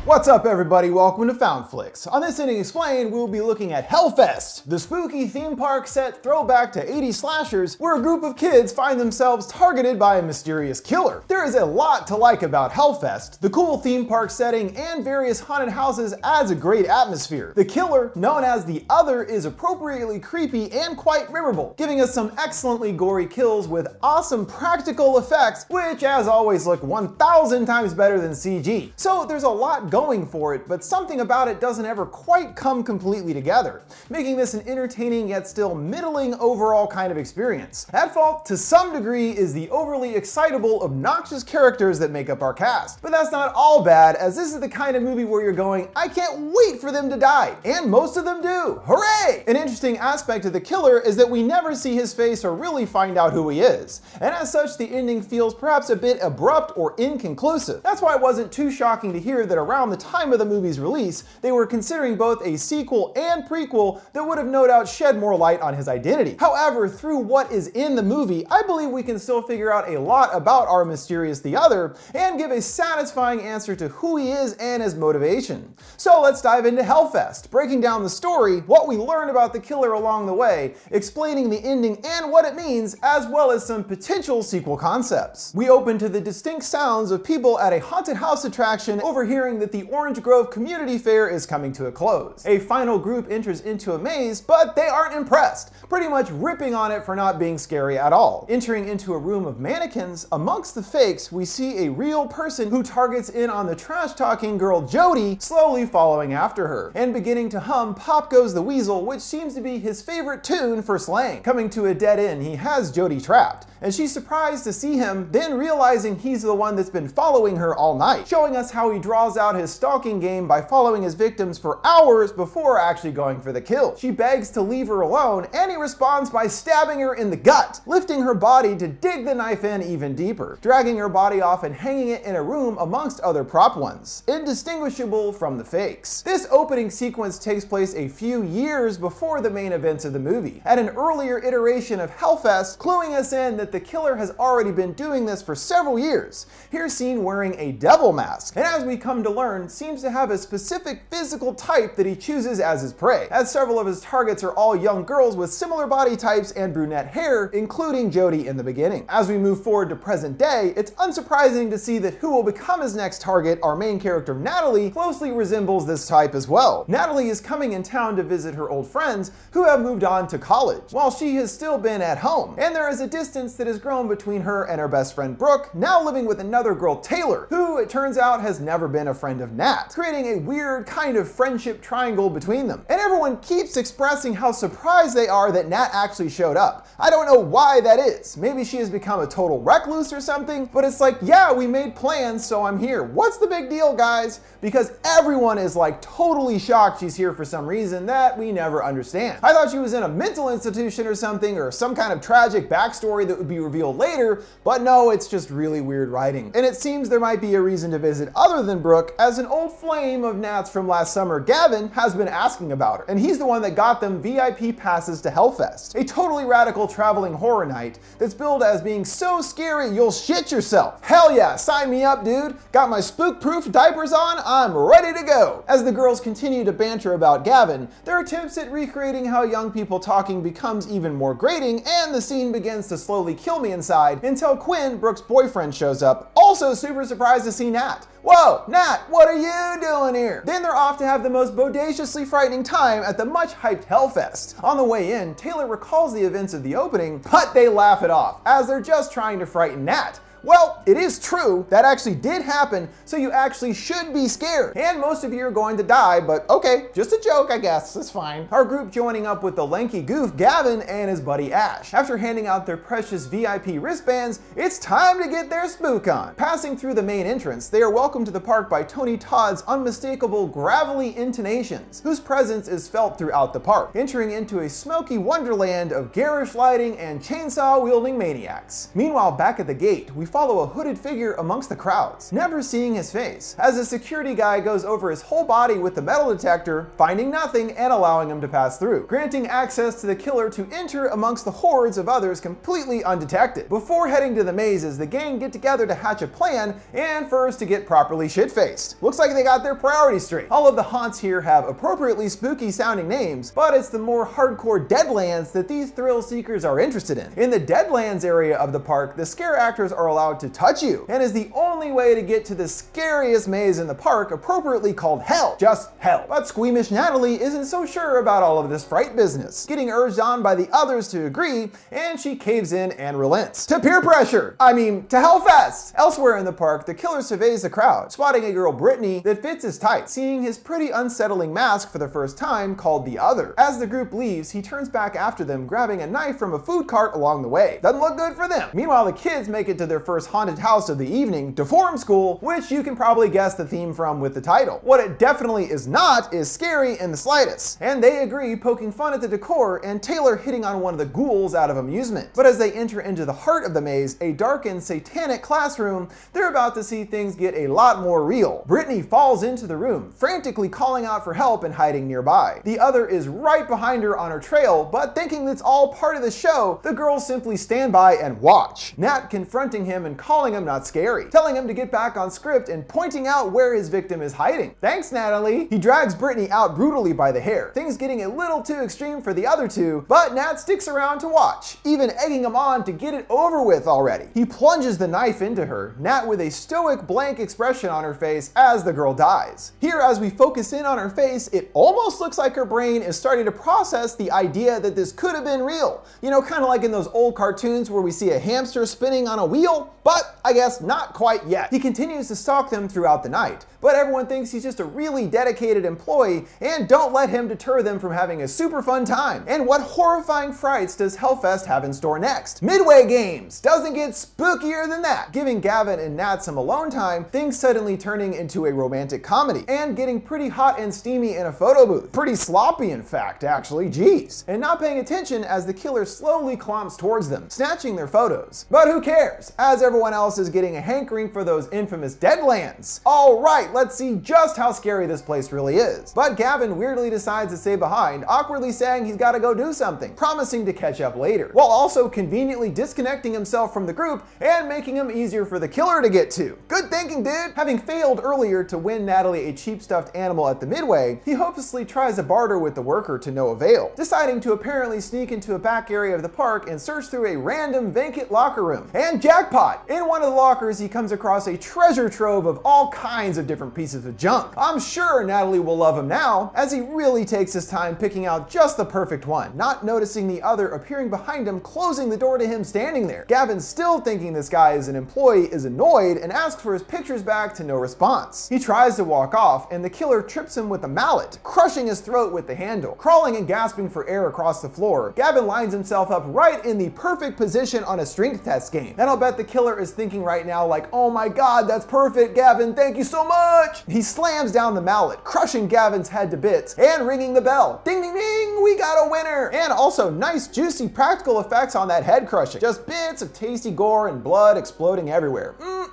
What's up everybody, welcome to FoundFlix. On this Ending Explained, we'll be looking at Hellfest, the spooky theme park set throwback to 80s slashers where a group of kids find themselves targeted by a mysterious killer. There is a lot to like about Hellfest. The cool theme park setting and various haunted houses adds a great atmosphere. The killer, known as the Other, is appropriately creepy and quite memorable, giving us some excellently gory kills with awesome practical effects, which as always look 1,000 times better than CG. So there's a lot going for it, but something about it doesn't ever quite come completely together, making this an entertaining yet still middling overall kind of experience. At fault to some degree is the overly excitable, obnoxious characters that make up our cast. But that's not all bad, as this is the kind of movie where you're going, I can't wait for them to die, and most of them do. Hooray! An interesting aspect of the killer is that we never see his face or really find out who he is, and as such the ending feels perhaps a bit abrupt or inconclusive. That's why it wasn't too shocking to hear that around the time of the movie's release, they were considering both a sequel and prequel that would have no doubt shed more light on his identity. However, through what is in the movie, I believe we can still figure out a lot about our mysterious The Other and give a satisfying answer to who he is and his motivation. So let's dive into Hellfest, breaking down the story, what we learn about the killer along the way, explaining the ending and what it means, as well as some potential sequel concepts. We open to the distinct sounds of people at a haunted house attraction overhearing that the Orange Grove Community Fair is coming to a close. A final group enters into a maze, but they aren't impressed, pretty much ripping on it for not being scary at all. Entering into a room of mannequins, amongst the fakes, we see a real person who targets in on the trash-talking girl Jody, slowly following after her, and beginning to hum Pop Goes the Weasel, which seems to be his favorite tune for slang. Coming to a dead end, he has Jody trapped, and she's surprised to see him, then realizing he's the one that's been following her all night, showing us how he draws out his stalking game by following his victims for hours before actually going for the kill. She begs to leave her alone, and he responds by stabbing her in the gut, lifting her body to dig the knife in even deeper, dragging her body off and hanging it in a room amongst other prop ones, indistinguishable from the fakes. This opening sequence takes place a few years before the main events of the movie, at an earlier iteration of Hellfest, cluing us in that the killer has already been doing this for several years, here seen wearing a devil mask, and as we come to learn, seems to have a specific physical type that he chooses as his prey, as several of his targets are all young girls with similar body types and brunette hair, including Jody in the beginning. As we move forward to present day, it's unsurprising to see that who will become his next target, our main character Natalie, closely resembles this type as well. Natalie is coming in town to visit her old friends who have moved on to college, while she has still been at home, and there is a distance that has grown between her and her best friend Brooke, now living with another girl Taylor, who it turns out has never been a friend of Nat, creating a weird kind of friendship triangle between them. And everyone keeps expressing how surprised they are that Nat actually showed up. I don't know why that is. Maybe she has become a total recluse or something, but it's like, yeah, we made plans, so I'm here. What's the big deal, guys? Because everyone is like totally shocked she's here for some reason that we never understand. I thought she was in a mental institution or something, or some kind of tragic backstory that would be revealed later, but no, it's just really weird writing. And it seems there might be a reason to visit other than Brooke, as an old flame of Nat's from last summer, Gavin, has been asking about her, and he's the one that got them VIP passes to Hellfest, a totally radical traveling horror night that's billed as being so scary you'll shit yourself. Hell yeah, sign me up, dude. Got my spook-proof diapers on, I'm ready to go. As the girls continue to banter about Gavin, their attempts at recreating how young people talking becomes even more grating, and the scene begins to slowly kill me inside until Quinn, Brooke's boyfriend, shows up, also super surprised to see Nat. Whoa, Nat, what are you doing here? Then they're off to have the most bodaciously frightening time at the much hyped Hellfest. On the way in, Taylor recalls the events of the opening, but they laugh it off, as they're just trying to frighten Nat. Well, it is true, that actually did happen, so you actually should be scared. And most of you are going to die, but okay, just a joke, I guess, it's fine. Our group joining up with the lanky goof Gavin and his buddy Ash. After handing out their precious VIP wristbands, it's time to get their spook on. Passing through the main entrance, they are welcomed to the park by Tony Todd's unmistakable gravelly intonations, whose presence is felt throughout the park, entering into a smoky wonderland of garish lighting and chainsaw-wielding maniacs. Meanwhile, back at the gate, we follow a hooded figure amongst the crowds, never seeing his face, as a security guy goes over his whole body with the metal detector, finding nothing and allowing him to pass through, granting access to the killer to enter amongst the hordes of others completely undetected. Before heading to the mazes, the gang get together to hatch a plan and first to get properly shit-faced. Looks like they got their priorities straight. All of the haunts here have appropriately spooky sounding names, but it's the more hardcore Deadlands that these thrill seekers are interested in. In the Deadlands area of the park, the scare actors are allowed to touch you, and is the only way to get to the scariest maze in the park, appropriately called Hell. Just Hell. But squeamish Natalie isn't so sure about all of this fright business, getting urged on by the others to agree, and she caves in and relents. To peer pressure! I mean, to Hellfest! Elsewhere in the park, the killer surveys the crowd, spotting a girl, Brittany, that fits his type, seeing his pretty unsettling mask for the first time, called the Other. As the group leaves, he turns back after them, grabbing a knife from a food cart along the way. Doesn't look good for them. Meanwhile, the kids make it to their first haunted house of the evening, Deform School, which you can probably guess the theme from with the title. What it definitely is not is scary in the slightest, and they agree, poking fun at the decor and Taylor hitting on one of the ghouls out of amusement. But as they enter into the heart of the maze, a darkened satanic classroom, they're about to see things get a lot more real. Brittany falls into the room, frantically calling out for help and hiding nearby. The Other is right behind her on her trail, but thinking that's all part of the show, the girls simply stand by and watch. Nat confronting him and calling him not scary, telling him to get back on script and pointing out where his victim is hiding. Thanks, Natalie. He drags Brittany out brutally by the hair, things getting a little too extreme for the other two, but Nat sticks around to watch, even egging him on to get it over with already. He plunges the knife into her, Nat with a stoic blank expression on her face as the girl dies. Here, as we focus in on her face, it almost looks like her brain is starting to process the idea that this could have been real. You know, kind of like in those old cartoons where we see a hamster spinning on a wheel, but I guess not quite yet. He continues to stalk them throughout the night, but everyone thinks he's just a really dedicated employee and don't let him deter them from having a super fun time. And what horrifying frights does Hellfest have in store next? Midway Games! Doesn't get spookier than that. Giving Gavin and Nat some alone time, things suddenly turning into a romantic comedy, and getting pretty hot and steamy in a photo booth. Pretty sloppy in fact, actually, geez. And not paying attention as the killer slowly clomps towards them, snatching their photos. But who cares, as everyone else is getting a hankering for those infamous Deadlands. Alright, let's see just how scary this place really is. But Gavin weirdly decides to stay behind, awkwardly saying he's gotta go do something, promising to catch up later, while also conveniently disconnecting himself from the group and making him easier for the killer to get to. Good thinking, dude! Having failed earlier to win Natalie a cheap stuffed animal at the Midway, he hopelessly tries to barter with the worker to no avail, deciding to apparently sneak into a back area of the park and search through a random vacant locker room. And jackpot! In one of the lockers, he comes across a treasure trove of all kinds of different pieces of junk. I'm sure Natalie will love him now, as he really takes his time picking out just the perfect one, not noticing the other appearing behind him, closing the door to him standing there. Gavin, still thinking this guy is an employee, is annoyed and asks for his pictures back to no response. He tries to walk off, and the killer trips him with a mallet, crushing his throat with the handle. Crawling and gasping for air across the floor, Gavin lines himself up right in the perfect position on a strength test game. And I'll bet the killer is thinking right now like, oh my god, that's perfect, Gavin, thank you so much! He slams down the mallet, crushing Gavin's head to bits, and ringing the bell. Ding ding ding, we got a winner! And also nice juicy practical effects on that head crushing. Just bits of tasty gore and blood exploding everywhere.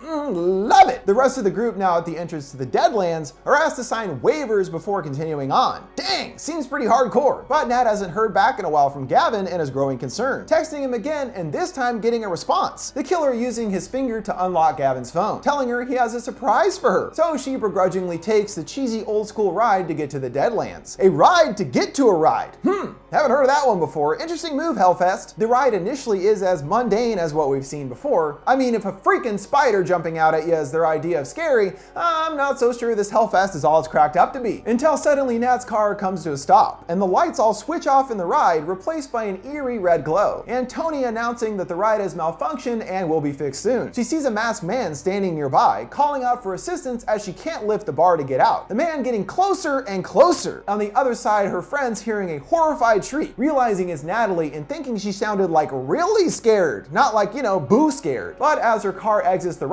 Love it! The rest of the group, now at the entrance to the Deadlands, are asked to sign waivers before continuing on. Dang, seems pretty hardcore. But Nat hasn't heard back in a while from Gavin and is growing concerned, texting him again and this time getting a response. The killer using his finger to unlock Gavin's phone, telling her he has a surprise for her. So she begrudgingly takes the cheesy old school ride to get to the Deadlands. A ride to get to a ride. Haven't heard of that one before. Interesting move, Hellfest. The ride initially is as mundane as what we've seen before. I mean, if a freaking spider jumping out at you is their idea of scary, I'm not so sure this Hellfest is all it's cracked up to be. Until suddenly Nat's car comes to a stop, and the lights all switch off in the ride, replaced by an eerie red glow, and Tony announcing that the ride has malfunctioned and will be fixed soon. She sees a masked man standing nearby, calling out for assistance as she can't lift the bar to get out. The man getting closer and closer. On the other side, her friends hearing a horrified shriek, realizing it's Natalie and thinking she sounded like really scared, not like, you know, boo scared. But as her car exits the ride,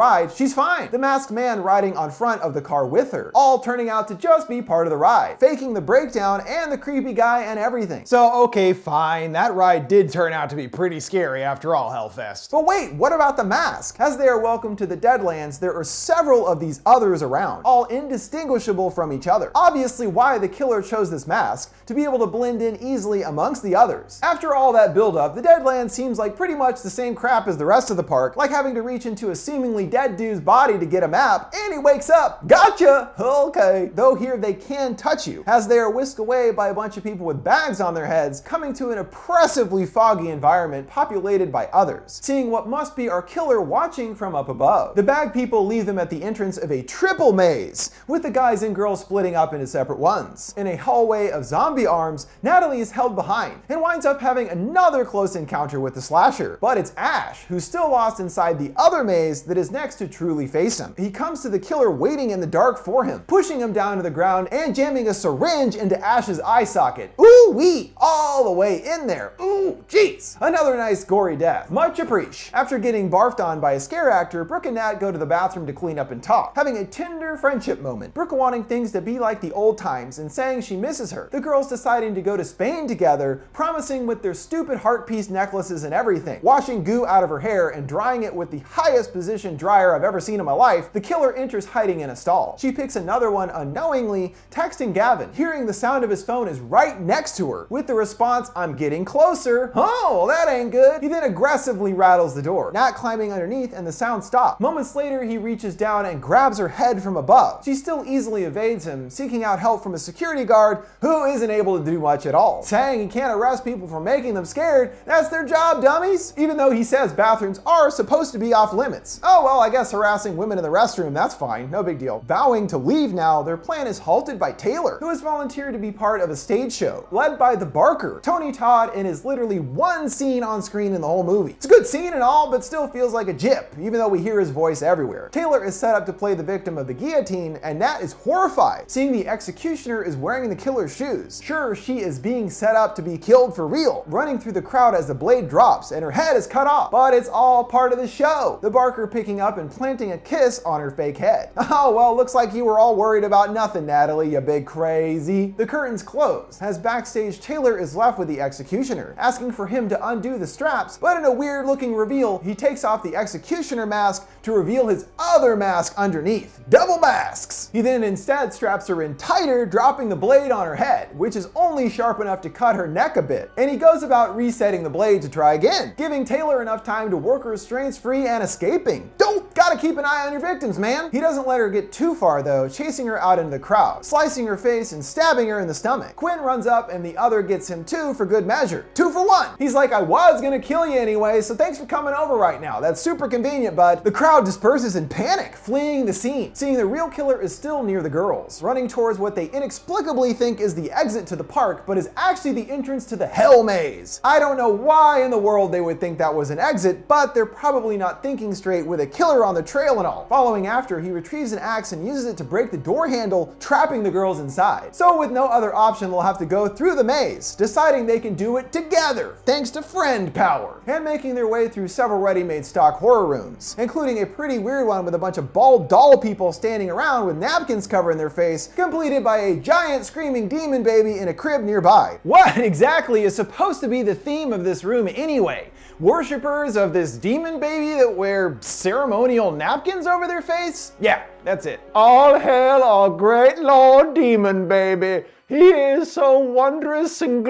ride, she's fine. The masked man riding on front of the car with her, all turning out to just be part of the ride, faking the breakdown and the creepy guy and everything. So okay, fine, that ride did turn out to be pretty scary after all, Hellfest. But wait, what about the mask? As they are welcomed to the Deadlands, there are several of these others around, all indistinguishable from each other. Obviously why the killer chose this mask, to be able to blend in easily amongst the others. After all that build-up, the Deadlands seems like pretty much the same crap as the rest of the park, like having to reach into a seemingly dead dude's body to get a map, and he wakes up. Gotcha! Okay. Though here they can touch you, as they are whisked away by a bunch of people with bags on their heads, coming to an oppressively foggy environment populated by others, seeing what must be our killer watching from up above. The bag people leave them at the entrance of a triple maze, with the guys and girls splitting up into separate ones. In a hallway of zombie arms, Natalie is held behind, and winds up having another close encounter with the slasher. But it's Ash, who's still lost inside the other maze that is next to truly face him. He comes to the killer waiting in the dark for him, pushing him down to the ground and jamming a syringe into Ash's eye socket. Ooh wee, all the way in there. Ooh, jeez. Another nice gory death. Much appreciate. After getting barfed on by a scare actor, Brooke and Nat go to the bathroom to clean up and talk, having a tender friendship moment. Brooke wanting things to be like the old times and saying she misses her. The girls deciding to go to Spain together, promising with their stupid heart piece necklaces and everything. Washing goo out of her hair and drying it with the highest position dryer I've ever seen in my life, the killer enters hiding in a stall. She picks another one unknowingly, texting Gavin. Hearing the sound of his phone is right next to her, with the response, "I'm getting closer." Oh, that ain't good. He then aggressively rattles the door, Nat climbing underneath, and the sound stops. Moments later, he reaches down and grabs her head from above. She still easily evades him, seeking out help from a security guard who isn't able to do much at all. Saying he can't arrest people for making them scared, that's their job, dummies. Even though he says bathrooms are supposed to be off limits. Oh well, I guess harassing women in the restroom, that's fine, no big deal. Vowing to leave now, their plan is halted by Taylor, who has volunteered to be part of a stage show, led by the Barker, Tony Todd, and is literally one scene on screen in the whole movie. It's a good scene and all, but still feels like a jip, even though we hear his voice everywhere. Taylor is set up to play the victim of the guillotine, and Nat is horrified, seeing the executioner is wearing the killer's shoes. Sure, she is being set up to be killed for real, running through the crowd as the blade drops and her head is cut off, but it's all part of the show. The Barker picking up and planting a kiss on her fake head. Oh well, looks like you were all worried about nothing, Natalie, you big crazy. The curtains close, as backstage Taylor is left with the executioner, asking for him to undo the straps, but in a weird looking reveal, he takes off the executioner mask to reveal his other mask underneath. Double masks! He then instead straps her in tighter, dropping the blade on her head, which is only sharp enough to cut her neck a bit, and he goes about resetting the blade to try again, giving Taylor enough time to work her restraints free and escaping. Gotta keep an eye on your victims, man. He doesn't let her get too far though, chasing her out into the crowd, slicing her face and stabbing her in the stomach. Quinn runs up and the other gets him too for good measure. 2 for 1. He's like, I was gonna kill you anyway, so thanks for coming over right now. That's super convenient, bud. The crowd disperses in panic, fleeing the scene, seeing the real killer is still near the girls, running towards what they inexplicably think is the exit to the park, but is actually the entrance to the Hell Maze. I don't know why in the world they would think that was an exit, but they're probably not thinking straight with a killer on the trail and all. Following after, he retrieves an axe and uses it to break the door handle, trapping the girls inside. So with no other option, they'll have to go through the maze, deciding they can do it together, thanks to friend power, and making their way through several ready-made stock horror rooms, including a pretty weird one with a bunch of bald doll people standing around with napkins covering their face, completed by a giant screaming demon baby in a crib nearby. What exactly is supposed to be the theme of this room anyway? Worshippers of this demon baby that wear ceremonial napkins over their face? Yeah, that's it. All hail our great Lord Demon Baby. He is so wondrous and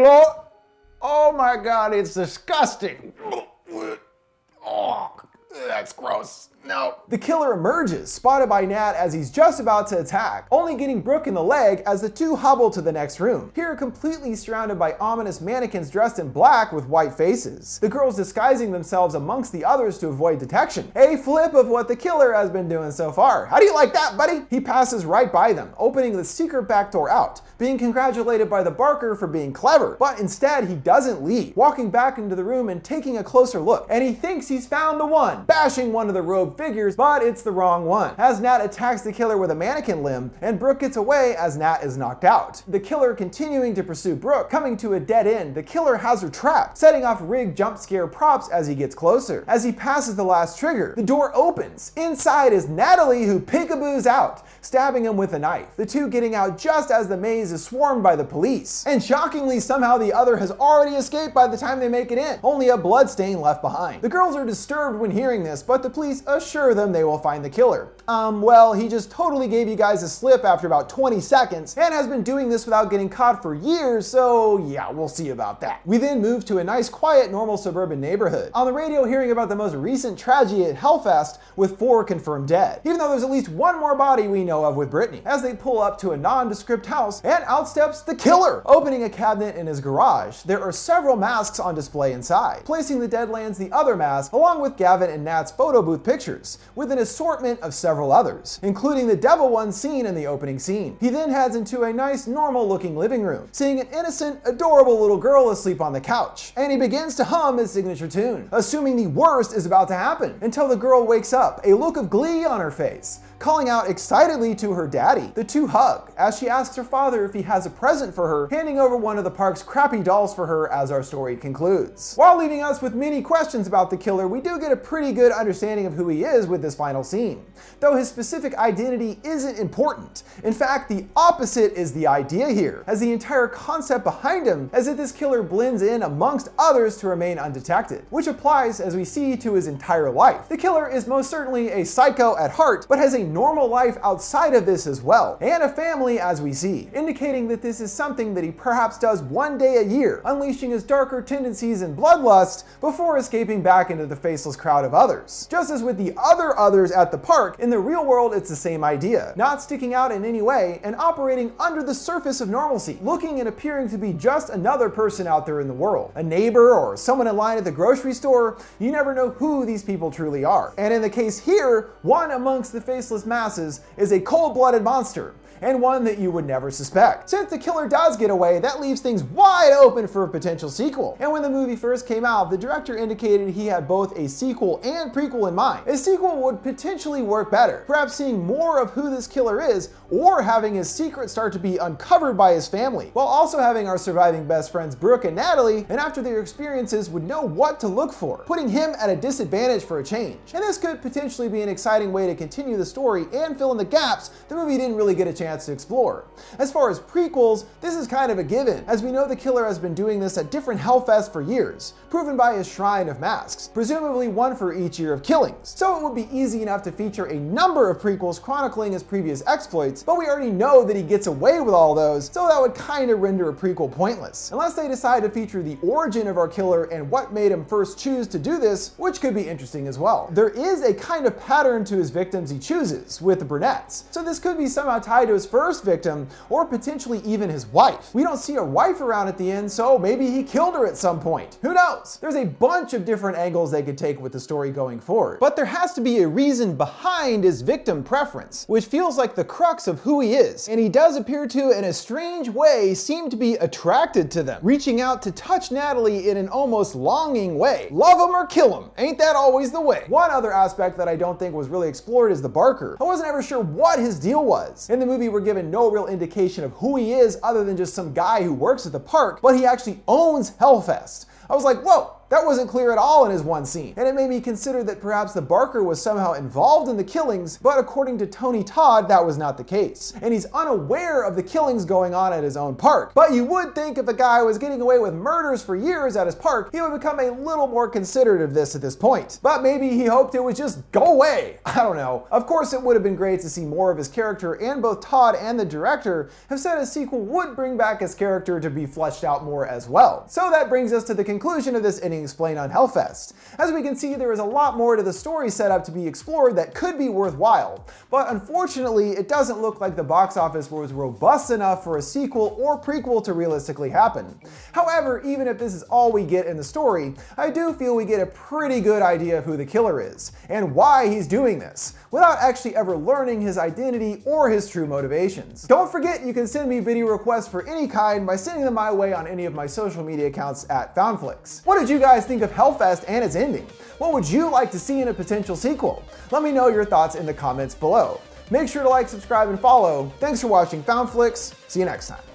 oh my God, it's disgusting. Oh, that's gross. No. The killer emerges, spotted by Nat as he's just about to attack, only getting Brooke in the leg as the two hobble to the next room, here completely surrounded by ominous mannequins dressed in black with white faces. The girls disguising themselves amongst the others to avoid detection. A flip of what the killer has been doing so far. How do you like that, buddy? He passes right by them, opening the secret back door out, being congratulated by the Barker for being clever, but instead he doesn't leave, walking back into the room and taking a closer look, and he thinks he's found the one, bashing one of the robes rogue figures, but it's the wrong one, as Nat attacks the killer with a mannequin limb, and Brooke gets away as Nat is knocked out. The killer continuing to pursue Brooke, coming to a dead end, the killer has her trapped, setting off rigged jump scare props as he gets closer. As he passes the last trigger, the door opens. Inside is Natalie, who peekaboos out, stabbing him with a knife, the two getting out just as the maze is swarmed by the police. And shockingly, somehow the other has already escaped by the time they make it in, only a bloodstain left behind. The girls are disturbed when hearing this, but the police assure them they will find the killer. Well, he just totally gave you guys a slip after about 20 seconds and has been doing this without getting caught for years, so yeah, we'll see about that. We then move to a nice, quiet, normal suburban neighborhood. On the radio, hearing about the most recent tragedy at Hellfest with 4 confirmed dead, even though there's at least one more body we know of with Brittany, as they pull up to a nondescript house and out steps the killer. Opening a cabinet in his garage, there are several masks on display inside. Placing the dead lands the other mask, along with Gavin and Nat's photo booth pictures, with an assortment of several others, including the devil one seen in the opening scene. He then heads into a nice, normal looking living room, seeing an innocent, adorable little girl asleep on the couch, and he begins to hum his signature tune, assuming the worst is about to happen, until the girl wakes up, a look of glee on her face, calling out excitedly to her daddy. The two hug as she asks her father if he has a present for her, handing over one of the park's crappy dolls for her as our story concludes. While leaving us with many questions about the killer, we do get a pretty good understanding of who he is with this final scene, though his specific identity isn't important. In fact, the opposite is the idea here, as the entire concept behind him is that this killer blends in amongst others to remain undetected, which applies, as we see, to his entire life. The killer is most certainly a psycho at heart, but has a normal life outside of this as well, and a family, as we see, indicating that this is something that he perhaps does one day a year, unleashing his darker tendencies and bloodlust before escaping back into the faceless crowd of others. Just as with the other others at the park, in the real world it's the same idea, not sticking out in any way and operating under the surface of normalcy, looking and appearing to be just another person out there in the world, a neighbor or someone in line at the grocery store. You never know who these people truly are. And in the case here, one amongst the faceless masses is a cold-blooded monster, and one that you would never suspect. Since the killer does get away, that leaves things wide open for a potential sequel. And when the movie first came out, the director indicated he had both a sequel and prequel in mind. A sequel would potentially work better, perhaps seeing more of who this killer is, or having his secret start to be uncovered by his family, while also having our surviving best friends Brooke and Natalie, and after their experiences would know what to look for, putting him at a disadvantage for a change. And this could potentially be an exciting way to continue the story and fill in the gaps the movie didn't really get a chance to explore. As far as prequels, this is kind of a given, as we know the killer has been doing this at different Hellfest for years, proven by his shrine of masks, presumably one for each year of killings. So it would be easy enough to feature a number of prequels chronicling his previous exploits, but we already know that he gets away with all those, so that would kind of render a prequel pointless, unless they decide to feature the origin of our killer and what made him first choose to do this, which could be interesting as well. There is a kind of pattern to his victims he chooses, with the brunettes, so this could be somehow tied to his first victim, or potentially even his wife. We don't see a wife around at the end, so maybe he killed her at some point. Who knows? There's a bunch of different angles they could take with the story going forward. But there has to be a reason behind his victim preference, which feels like the crux of who he is, and he does appear to, in a strange way, seem to be attracted to them, reaching out to touch Natalie in an almost longing way. Love him or kill him, ain't that always the way? One other aspect that I don't think was really explored is the barker. I wasn't ever sure what his deal was. In the movie, we're given no real indication of who he is other than just some guy who works at the park, but he actually owns Hellfest. I was like, whoa, that wasn't clear at all in his one scene, and it made me consider that perhaps the barker was somehow involved in the killings, but according to Tony Todd, that was not the case, and he's unaware of the killings going on at his own park. But you would think if a guy was getting away with murders for years at his park, he would become a little more considerate of this at this point. But maybe he hoped it would just go away. I don't know. Of course, it would have been great to see more of his character, and both Todd and the director have said a sequel would bring back his character to be fleshed out more as well. So that brings us to the conclusion of this ending explained on Hellfest. As we can see, there is a lot more to the story setup to be explored that could be worthwhile, but unfortunately it doesn't look like the box office was robust enough for a sequel or prequel to realistically happen. However, even if this is all we get in the story, I do feel we get a pretty good idea of who the killer is, and why he's doing this, without actually ever learning his identity or his true motivations. Don't forget you can send me video requests for any kind by sending them my way on any of my social media accounts at FoundFlix. What did you guys guys think of Hellfest and its ending? What would you like to see in a potential sequel? Let me know your thoughts in the comments below. Make sure to like, subscribe, and follow. Thanks for watching FoundFlix. See you next time.